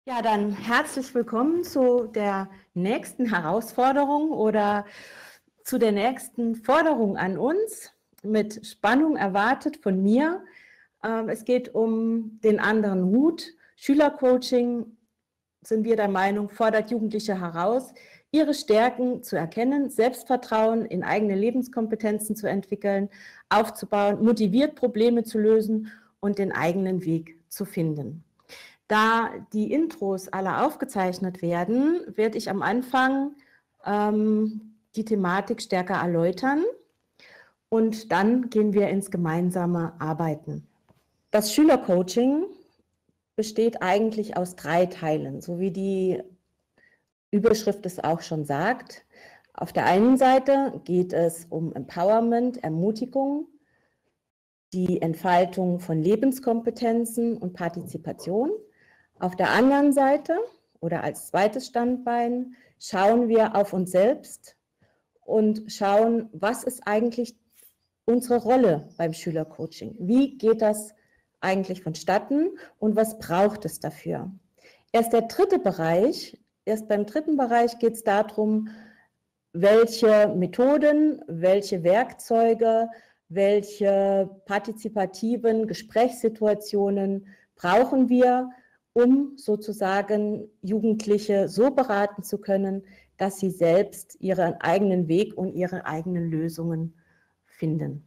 Ja, dann herzlich willkommen zu der nächsten Herausforderung oder zu der nächsten Forderung an uns. Mit Spannung erwartet von mir. Es geht um den anderen Hut. Schülercoaching, sind wir der Meinung, fordert Jugendliche heraus, ihre Stärken zu erkennen, Selbstvertrauen in eigene Lebenskompetenzen zu entwickeln, aufzubauen, motiviert Probleme zu lösen und den eigenen Weg zu finden. Da die Intros alle aufgezeichnet werden, werde ich am Anfang die Thematik stärker erläutern und dann gehen wir ins gemeinsame Arbeiten. Das Schülercoaching besteht eigentlich aus 3 Teilen, so wie die Überschrift es auch schon sagt. Auf der einen Seite geht es um Empowerment, Ermutigung, die Entfaltung von Lebenskompetenzen und Partizipation. Auf der anderen Seite oder als zweites Standbein schauen wir auf uns selbst und schauen, was ist eigentlich unsere Rolle beim Schülercoaching? Wie geht das eigentlich vonstatten und was braucht es dafür? Erst beim dritten Bereich geht es darum, welche Methoden, welche Werkzeuge, welche partizipativen Gesprächssituationen brauchen wir, um sozusagen Jugendliche so beraten zu können, dass sie selbst ihren eigenen Weg und ihre eigenen Lösungen finden.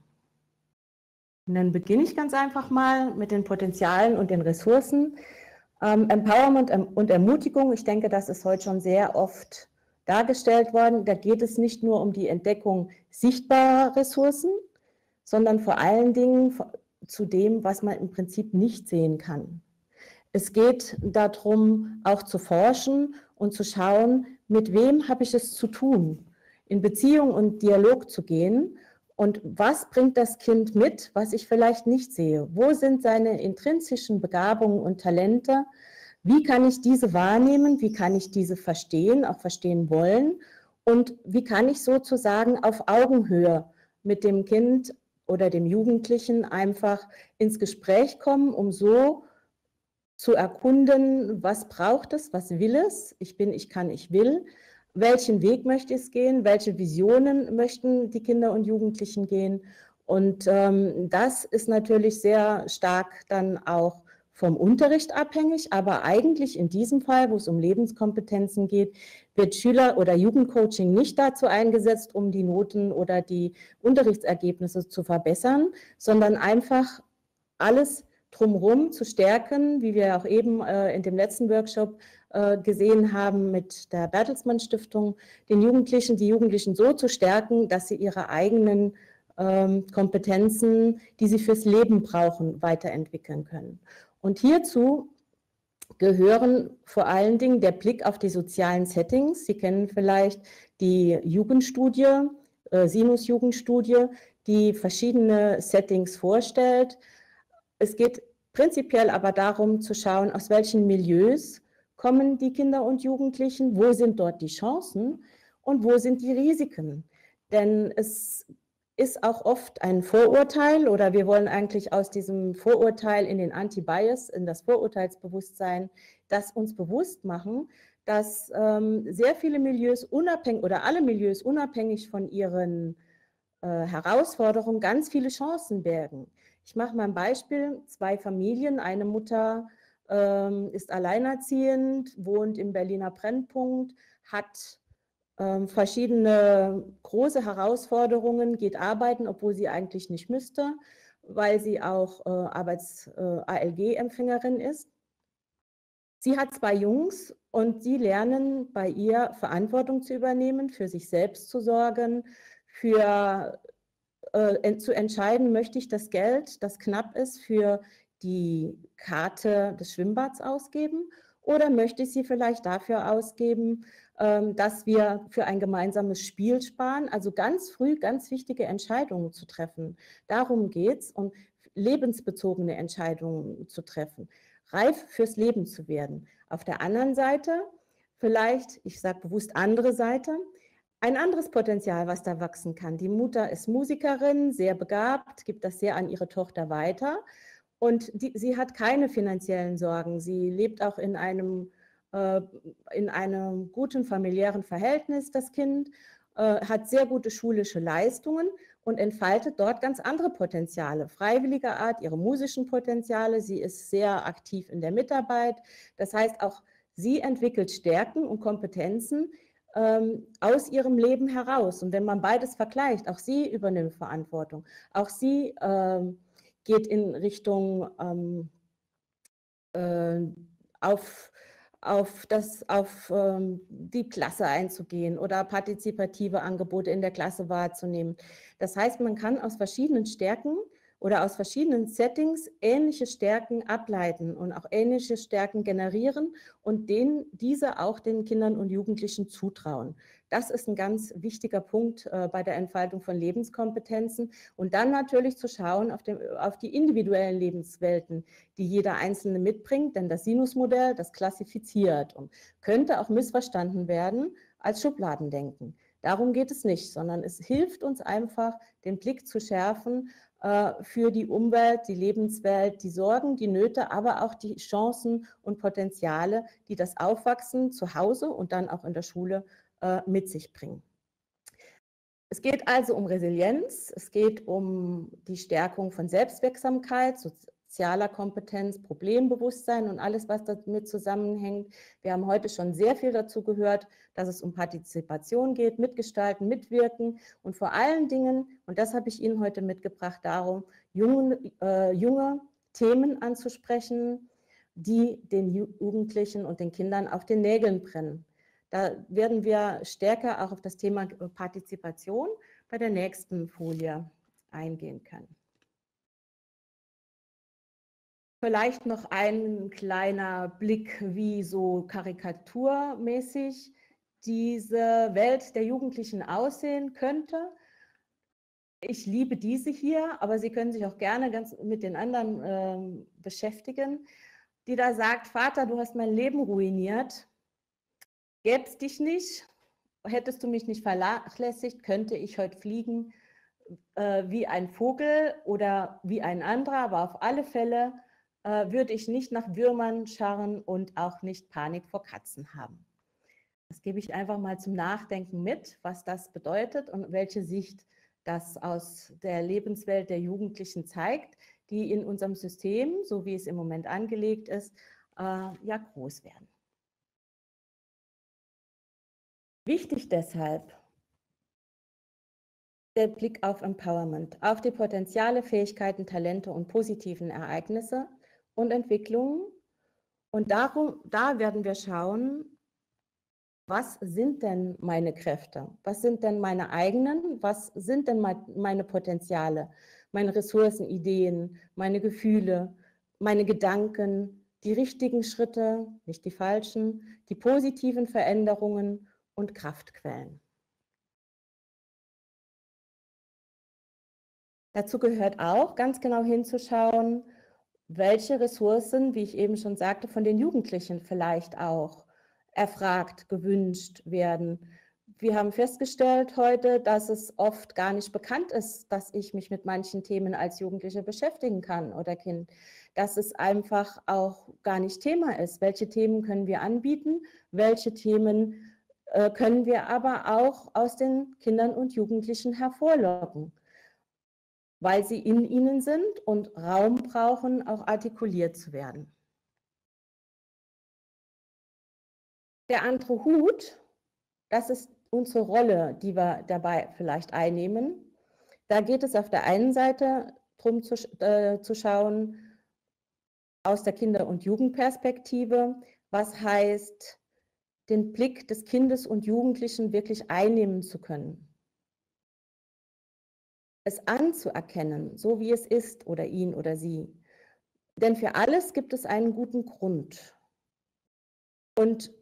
Und dann beginne ich ganz einfach mal mit den Potenzialen und den Ressourcen. Empowerment und Ermutigung, ich denke, das ist heute schon sehr oft dargestellt worden. Da geht es nicht nur um die Entdeckung sichtbarer Ressourcen, sondern vor allen Dingen zu dem, was man im Prinzip nicht sehen kann. Es geht darum, auch zu forschen und zu schauen, mit wem habe ich es zu tun, in Beziehung und Dialog zu gehen und was bringt das Kind mit, was ich vielleicht nicht sehe. Wo sind seine intrinsischen Begabungen und Talente? Wie kann ich diese wahrnehmen? Wie kann ich diese verstehen, auch verstehen wollen? Und wie kann ich sozusagen auf Augenhöhe mit dem Kind oder dem Jugendlichen einfach ins Gespräch kommen, um so zu erkunden, was braucht es, was will es, ich bin, ich kann, ich will, welchen Weg möchte es gehen, welche Visionen möchten die Kinder und Jugendlichen gehen. Und das ist natürlich sehr stark dann auch vom Unterricht abhängig, aber eigentlich in diesem Fall, wo es um Lebenskompetenzen geht, wird Schüler- oder Jugendcoaching nicht dazu eingesetzt, um die Noten oder die Unterrichtsergebnisse zu verbessern, sondern einfach alles drumherum zu stärken, wie wir auch eben in dem letzten Workshop gesehen haben mit der Bertelsmann Stiftung, die Jugendlichen so zu stärken, dass sie ihre eigenen Kompetenzen, die sie fürs Leben brauchen, weiterentwickeln können. Und hierzu gehören vor allen Dingen der Blick auf die sozialen Settings. Sie kennen vielleicht die Jugendstudie, Sinus-Jugendstudie, die verschiedene Settings vorstellt. Es geht prinzipiell aber darum zu schauen, aus welchen Milieus kommen die Kinder und Jugendlichen, wo sind dort die Chancen und wo sind die Risiken. Denn es ist auch oft ein Vorurteil oder wir wollen eigentlich aus diesem Vorurteil in den Anti-Bias, in das Vorurteilsbewusstsein, das uns bewusst machen, dass sehr viele Milieus unabhängig oder alle Milieus unabhängig von ihren Herausforderungen ganz viele Chancen bergen. Ich mache mal ein Beispiel, 2 Familien, eine Mutter ist alleinerziehend, wohnt im Berliner Brennpunkt, hat verschiedene große Herausforderungen, geht arbeiten, obwohl sie eigentlich nicht müsste, weil sie auch ALG-Empfängerin ist. Sie hat 2 Jungs und sie lernen bei ihr Verantwortung zu übernehmen, für sich selbst zu sorgen, zu entscheiden, möchte ich das Geld, das knapp ist, für die Karte des Schwimmbads ausgeben oder möchte ich sie vielleicht dafür ausgeben, dass wir für ein gemeinsames Spiel sparen, also ganz früh ganz wichtige Entscheidungen zu treffen. Darum geht es, um lebensbezogene Entscheidungen zu treffen, reif fürs Leben zu werden. Auf der anderen Seite vielleicht, ich sage bewusst andere Seite, ein anderes Potenzial, was da wachsen kann. Die Mutter ist Musikerin, sehr begabt, gibt das sehr an ihre Tochter weiter und sie hat keine finanziellen Sorgen. Sie lebt auch in einem in einem guten familiären Verhältnis, das Kind, hat sehr gute schulische Leistungen und entfaltet dort ganz andere Potenziale, freiwilliger Art, ihre musischen Potenziale. Sie ist sehr aktiv in der Mitarbeit. Das heißt, auch sie entwickelt Stärken und Kompetenzen aus ihrem Leben heraus. Und wenn man beides vergleicht, auch sie übernimmt Verantwortung, auch sie geht in Richtung auf die Klasse einzugehen oder partizipative Angebote in der Klasse wahrzunehmen. Das heißt, man kann aus verschiedenen Stärken oder aus verschiedenen Settings ähnliche Stärken ableiten und auch ähnliche Stärken generieren und diese auch den Kindern und Jugendlichen zutrauen. Das ist ein ganz wichtiger Punkt bei der Entfaltung von Lebenskompetenzen. Und dann natürlich zu schauen auf die individuellen Lebenswelten, die jeder Einzelne mitbringt, denn das Sinusmodell, das klassifiziert und könnte auch missverstanden werden als Schubladendenken. Darum geht es nicht, sondern es hilft uns einfach, den Blick zu schärfen für die Umwelt, die Lebenswelt, die Sorgen, die Nöte, aber auch die Chancen und Potenziale, die das Aufwachsen zu Hause und dann auch in der Schule mit sich bringen. Es geht also um Resilienz, es geht um die Stärkung von Selbstwirksamkeit, sozialer Kompetenz, Problembewusstsein und alles, was damit zusammenhängt. Wir haben heute schon sehr viel dazu gehört, dass es um Partizipation geht, Mitgestalten, Mitwirken und vor allen Dingen, und das habe ich Ihnen heute mitgebracht, darum, junge Themen anzusprechen, die den Jugendlichen und den Kindern auf den Nägeln brennen. Da werden wir stärker auch auf das Thema Partizipation bei der nächsten Folie eingehen können. Vielleicht noch ein kleiner Blick, wie so karikaturmäßig diese Welt der Jugendlichen aussehen könnte. Ich liebe diese hier, aber Sie können sich auch gerne ganz mit den anderen beschäftigen, die da sagt, Vater, du hast mein Leben ruiniert, gäbe es dich nicht, hättest du mich nicht vernachlässigt, könnte ich heute fliegen wie ein Vogel oder wie ein anderer, aber auf alle Fälle würde ich nicht nach Würmern scharren und auch nicht Panik vor Katzen haben. Das gebe ich einfach mal zum Nachdenken mit, was das bedeutet und welche Sicht das aus der Lebenswelt der Jugendlichen zeigt, die in unserem System, so wie es im Moment angelegt ist, ja groß werden. Wichtig deshalb der Blick auf Empowerment, auf die Potenziale, Fähigkeiten, Talente und positiven Ereignisse und Entwicklungen. Und da werden wir schauen, was sind denn meine Kräfte? Was sind denn meine eigenen? Was sind denn meine Potenziale, meine Ressourcen, Ideen, meine Gefühle, meine Gedanken, die richtigen Schritte, nicht die falschen, die positiven Veränderungen und Kraftquellen? Dazu gehört auch, ganz genau hinzuschauen, welche Ressourcen, wie ich eben schon sagte, von den Jugendlichen vielleicht auch erfragt, gewünscht werden. Wir haben festgestellt heute, dass es oft gar nicht bekannt ist, dass ich mich mit manchen Themen als Jugendliche beschäftigen kann oder Kind, dass es einfach auch gar nicht Thema ist. Welche Themen können wir anbieten? Welche Themen können wir aber auch aus den Kindern und Jugendlichen hervorlocken, weil sie in ihnen sind und Raum brauchen, auch artikuliert zu werden. Der andere Hut, das ist unsere Rolle, die wir dabei vielleicht einnehmen. Da geht es auf der einen Seite darum zu schauen, aus der Kinder- und Jugendperspektive, was heißt, den Blick des Kindes und Jugendlichen wirklich einnehmen zu können. Es anzuerkennen, so wie es ist, oder ihn oder sie. Denn für alles gibt es einen guten Grund. Und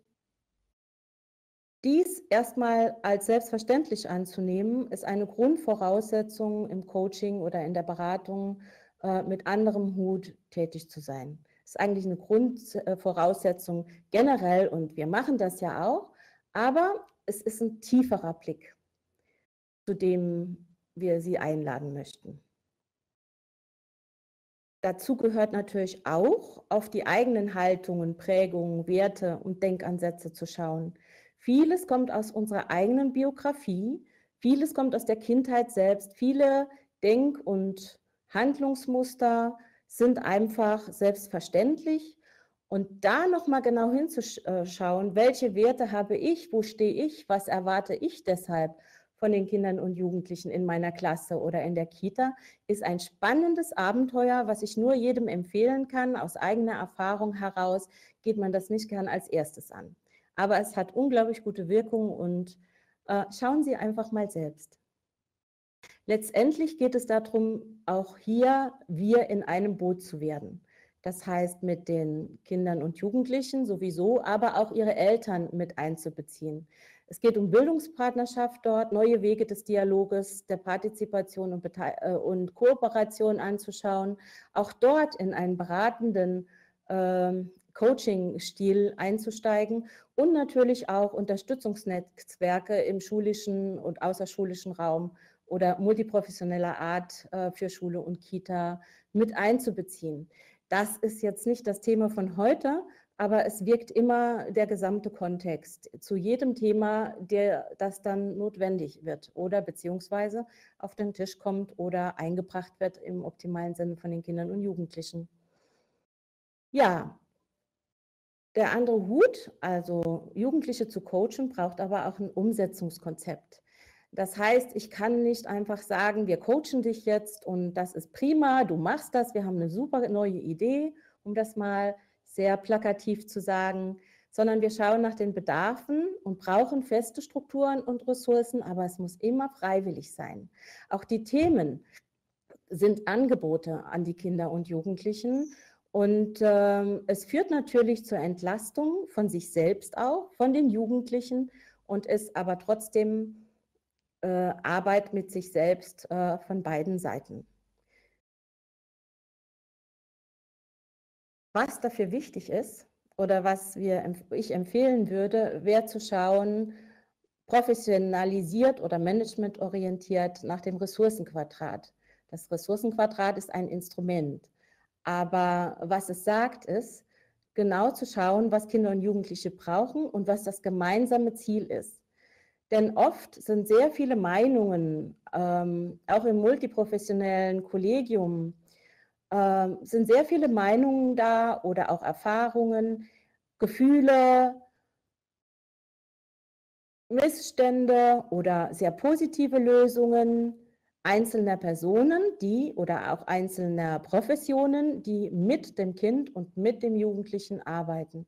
dies erstmal als selbstverständlich anzunehmen, ist eine Grundvoraussetzung im Coaching oder in der Beratung mit anderem Hut tätig zu sein. Das ist eigentlich eine Grundvoraussetzung generell und wir machen das ja auch, aber es ist ein tieferer Blick, zu dem wir Sie einladen möchten. Dazu gehört natürlich auch, auf die eigenen Haltungen, Prägungen, Werte und Denkansätze zu schauen. Vieles kommt aus unserer eigenen Biografie, vieles kommt aus der Kindheit selbst, viele Denk- und Handlungsmuster sind einfach selbstverständlich. Und da nochmal genau hinzuschauen, welche Werte habe ich, wo stehe ich, was erwarte ich deshalb von den Kindern und Jugendlichen in meiner Klasse oder in der Kita, ist ein spannendes Abenteuer, was ich nur jedem empfehlen kann. Aus eigener Erfahrung heraus geht man das nicht gern als erstes an. Aber es hat unglaublich gute Wirkung und schauen Sie einfach mal selbst. Letztendlich geht es darum, auch hier wir in einem Boot zu werden. Das heißt, mit den Kindern und Jugendlichen sowieso, aber auch ihre Eltern mit einzubeziehen. Es geht um Bildungspartnerschaft dort, neue Wege des Dialoges, der Partizipation und Kooperation anzuschauen, auch dort in einen beratenden Coaching-Stil einzusteigen und natürlich auch Unterstützungsnetzwerke im schulischen und außerschulischen Raum oder multiprofessioneller Art für Schule und Kita mit einzubeziehen. Das ist jetzt nicht das Thema von heute, aber es wirkt immer der gesamte Kontext zu jedem Thema, das dann notwendig wird oder beziehungsweise auf den Tisch kommt oder eingebracht wird im optimalen Sinne von den Kindern und Jugendlichen. Ja, der andere Hut, also Jugendliche zu coachen, braucht aber auch ein Umsetzungskonzept. Das heißt, ich kann nicht einfach sagen, wir coachen dich jetzt und das ist prima, du machst das, wir haben eine super neue Idee, um das mal sehr plakativ zu sagen, sondern wir schauen nach den Bedarfen und brauchen feste Strukturen und Ressourcen, aber es muss immer freiwillig sein. Auch die Themen sind Angebote an die Kinder und Jugendlichen. Und es führt natürlich zur Entlastung von sich selbst auch, von den Jugendlichen und ist aber trotzdem Arbeit mit sich selbst von beiden Seiten. Was dafür wichtig ist oder was ich empfehlen würde, wäre zu schauen, professionalisiert oder managementorientiert nach dem Ressourcenquadrat. Das Ressourcenquadrat ist ein Instrument. Aber was es sagt, ist, genau zu schauen, was Kinder und Jugendliche brauchen und was das gemeinsame Ziel ist. Denn oft sind sehr viele Meinungen, auch im multiprofessionellen Kollegium, sind sehr viele Meinungen da oder auch Erfahrungen, Gefühle, Missstände oder sehr positive Lösungen einzelner Personen, die oder auch einzelner Professionen, die mit dem Kind und mit dem Jugendlichen arbeiten.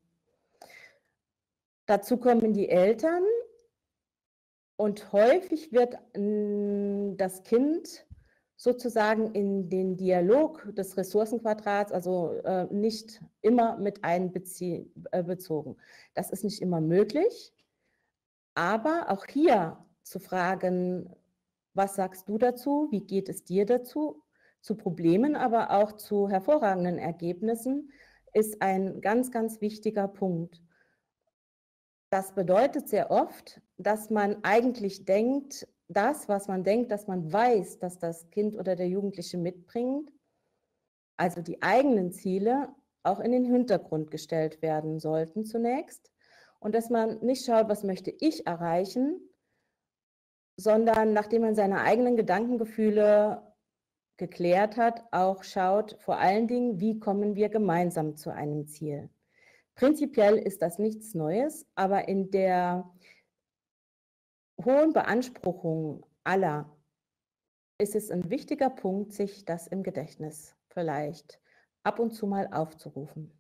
Dazu kommen die Eltern und häufig wird das Kind sozusagen in den Dialog des Ressourcenquadrats, also nicht immer mit einbezogen. Das ist nicht immer möglich. Aber auch hier zu fragen, was sagst du dazu, wie geht es dir dazu, zu Problemen, aber auch zu hervorragenden Ergebnissen, ist ein ganz, ganz wichtiger Punkt. Das bedeutet sehr oft, dass man eigentlich denkt, das, was man denkt, dass man weiß, dass das Kind oder der Jugendliche mitbringt, also die eigenen Ziele, auch in den Hintergrund gestellt werden sollten zunächst. Und dass man nicht schaut, was möchte ich erreichen, sondern nachdem man seine eigenen Gedankengefühle geklärt hat, auch schaut vor allen Dingen, wie kommen wir gemeinsam zu einem Ziel. Prinzipiell ist das nichts Neues, aber in der hohen Beanspruchung aller ist es ein wichtiger Punkt, sich das im Gedächtnis vielleicht ab und zu mal aufzurufen.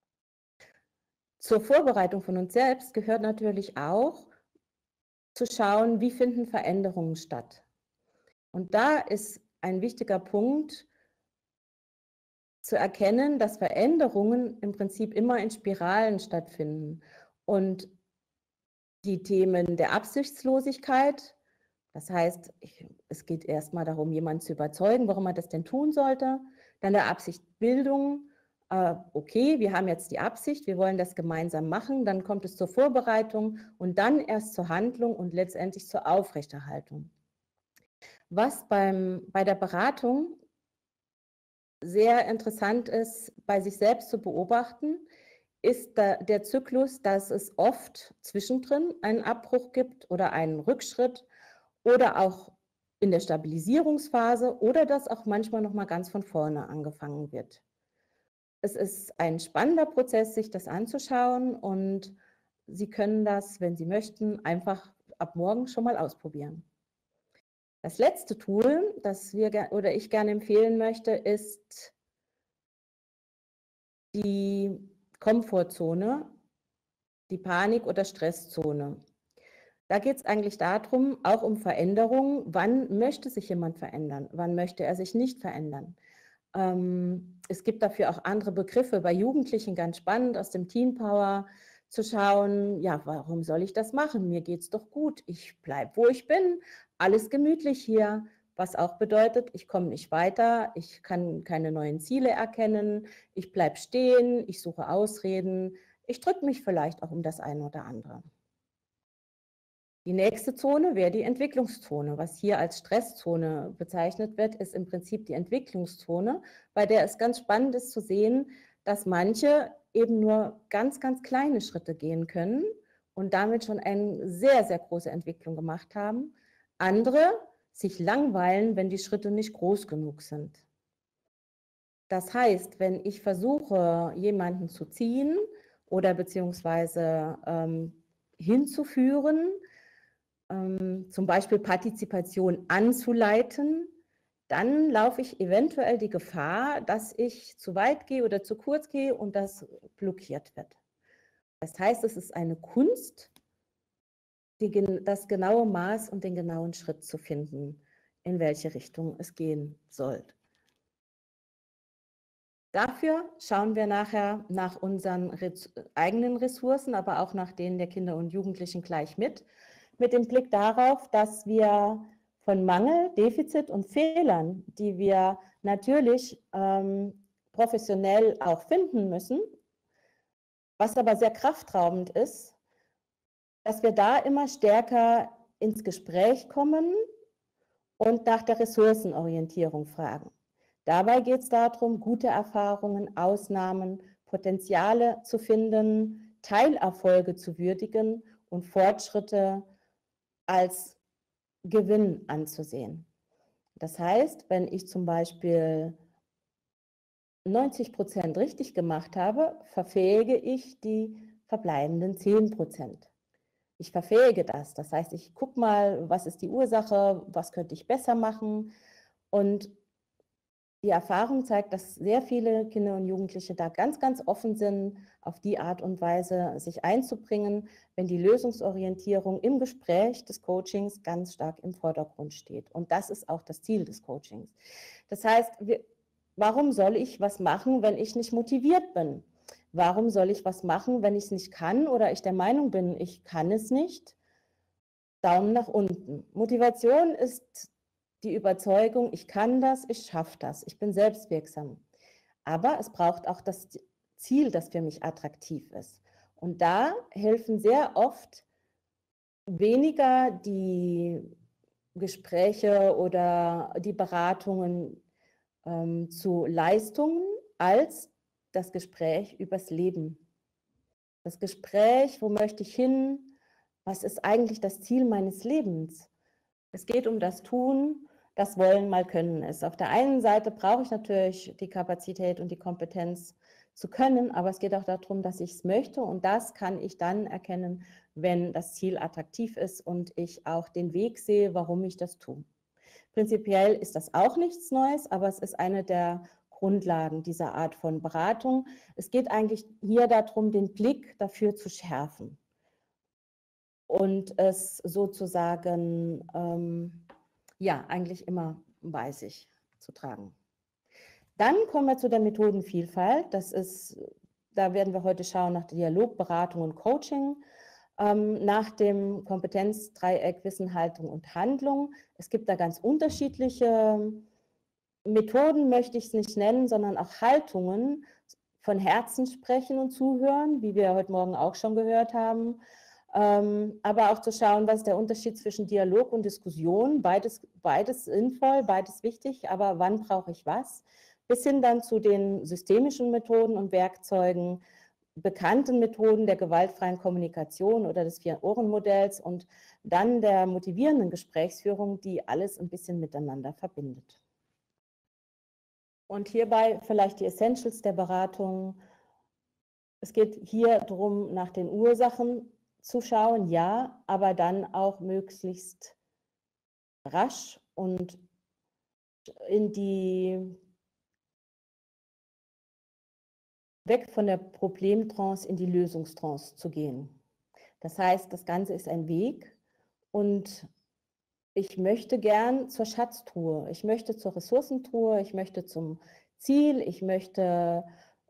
Zur Vorbereitung von uns selbst gehört natürlich auch zu schauen, wie finden Veränderungen statt. Und da ist ein wichtiger Punkt, zu erkennen, dass Veränderungen im Prinzip immer in Spiralen stattfinden. Und die Themen der Absichtslosigkeit, das heißt, es geht erstmal darum, jemanden zu überzeugen, warum er das denn tun sollte. Dann der Absichtbildung, okay, wir haben jetzt die Absicht, wir wollen das gemeinsam machen. Dann kommt es zur Vorbereitung und dann erst zur Handlung und letztendlich zur Aufrechterhaltung. Was bei der Beratung sehr interessant ist, bei sich selbst zu beobachten, ist der Zyklus, dass es oft zwischendrin einen Abbruch gibt oder einen Rückschritt oder auch in der Stabilisierungsphase oder dass auch manchmal noch mal ganz von vorne angefangen wird. Es ist ein spannender Prozess, sich das anzuschauen und Sie können das, wenn Sie möchten, einfach ab morgen schon mal ausprobieren. Das letzte Tool, das ich gerne empfehlen möchte, ist die Komfortzone, die Panik- oder Stresszone. Da geht es eigentlich darum, auch um Veränderung. Wann möchte sich jemand verändern? Wann möchte er sich nicht verändern? Es gibt dafür auch andere Begriffe, bei Jugendlichen ganz spannend, aus dem Teen Power zu schauen, ja, warum soll ich das machen? Mir geht es doch gut, ich bleibe, wo ich bin, alles gemütlich hier, was auch bedeutet, ich komme nicht weiter, ich kann keine neuen Ziele erkennen, ich bleibe stehen, ich suche Ausreden, ich drücke mich vielleicht auch um das eine oder andere. Die nächste Zone wäre die Entwicklungszone. Was hier als Stresszone bezeichnet wird, ist im Prinzip die Entwicklungszone, bei der es ganz spannend ist zu sehen, dass manche eben nur ganz, ganz kleine Schritte gehen können und damit schon eine sehr, sehr große Entwicklung gemacht haben. Andere sich langweilen, wenn die Schritte nicht groß genug sind. Das heißt, wenn ich versuche, jemanden zu ziehen oder beziehungsweise hinzuführen, zum Beispiel Partizipation anzuleiten, dann laufe ich eventuell die Gefahr, dass ich zu weit gehe oder zu kurz gehe und das blockiert wird. Das heißt, es ist eine Kunst, das genaue Maß und den genauen Schritt zu finden, in welche Richtung es gehen soll. Dafür schauen wir nachher nach unseren eigenen Ressourcen, aber auch nach denen der Kinder und Jugendlichen gleich mit dem Blick darauf, dass wir von Mangel, Defizit und Fehlern, die wir natürlich professionell auch finden müssen, was aber sehr kraftraubend ist, dass wir da immer stärker ins Gespräch kommen und nach der Ressourcenorientierung fragen. Dabei geht es darum, gute Erfahrungen, Ausnahmen, Potenziale zu finden, Teilerfolge zu würdigen und Fortschritte als Gewinn anzusehen. Das heißt, wenn ich zum Beispiel 90% richtig gemacht habe, verfähige ich die verbleibenden 10%. Ich verfähige das. Das heißt, ich gucke mal, was ist die Ursache, was könnte ich besser machen. Und die Erfahrung zeigt, dass sehr viele Kinder und Jugendliche da ganz, ganz offen sind, auf die Art und Weise sich einzubringen, wenn die Lösungsorientierung im Gespräch des Coachings ganz stark im Vordergrund steht. Und das ist auch das Ziel des Coachings. Das heißt, warum soll ich was machen, wenn ich nicht motiviert bin? Warum soll ich was machen, wenn ich es nicht kann oder ich der Meinung bin, ich kann es nicht? Daumen nach unten. Motivation ist die Überzeugung, ich kann das, ich schaffe das, ich bin selbstwirksam. Aber es braucht auch das Ziel, das für mich attraktiv ist. Und da helfen sehr oft weniger die Gespräche oder die Beratungen zu Leistungen als das Gespräch übers Leben. Das Gespräch, wo möchte ich hin? Was ist eigentlich das Ziel meines Lebens? Es geht um das Tun, das Wollen mal Können ist. Auf der einen Seite brauche ich natürlich die Kapazität und die Kompetenz zu können, aber es geht auch darum, dass ich es möchte und das kann ich dann erkennen, wenn das Ziel attraktiv ist und ich auch den Weg sehe, warum ich das tue. Prinzipiell ist das auch nichts Neues, aber es ist eine der Grundlagen dieser Art von Beratung. Es geht eigentlich hier darum, den Blick dafür zu schärfen und es sozusagen ja, eigentlich immer bei sich zu tragen. Dann kommen wir zu der Methodenvielfalt. Da werden wir heute schauen nach Dialog, Beratung und Coaching, nach dem Kompetenzdreieck Wissen, Haltung und Handlung. Es gibt da ganz unterschiedliche Methoden, möchte ich es nicht nennen, sondern auch Haltungen, von Herzen sprechen und zuhören, wie wir heute Morgen auch schon gehört haben. Aber auch zu schauen, was ist der Unterschied zwischen Dialog und Diskussion. Beides sinnvoll, beides wichtig, aber wann brauche ich was? bis hin dann zu den systemischen Methoden und Werkzeugen, bekannten Methoden der gewaltfreien Kommunikation oder des Vier-Ohren-Modells und dann der motivierenden Gesprächsführung, die alles ein bisschen miteinander verbindet. Und hierbei vielleicht die Essentials der Beratung. Es geht hier darum, nach den Ursachen zu schauen, ja, aber dann auch möglichst rasch und in die weg von der Problemtrance in die Lösungstrance zu gehen. Das heißt, das Ganze ist ein Weg und ich möchte gern zur Schatztruhe, ich möchte zur Ressourcentruhe, ich möchte zum Ziel, ich möchte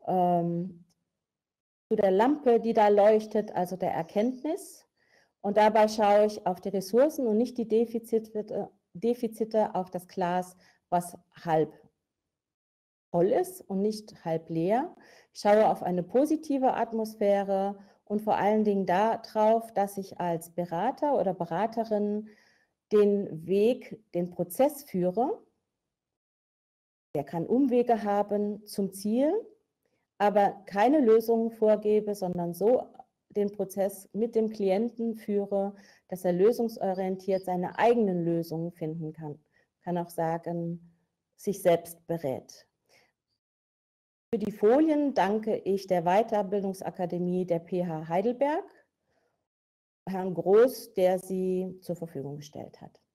zu der Lampe, die da leuchtet, also der Erkenntnis. Und dabei schaue ich auf die Ressourcen und nicht die Defizite auf das Glas, was halb voll ist und nicht halb leer. Ich schaue auf eine positive Atmosphäre und vor allen Dingen darauf, dass ich als Berater oder Beraterin den Weg, den Prozess führe. Der kann Umwege haben zum Ziel, aber keine Lösungen vorgebe, sondern so den Prozess mit dem Klienten führe, dass er lösungsorientiert seine eigenen Lösungen finden kann. Kann auch sagen, sich selbst berät. Für die Folien danke ich der Weiterbildungsakademie der PH Heidelberg, Herrn Groß, der sie zur Verfügung gestellt hat.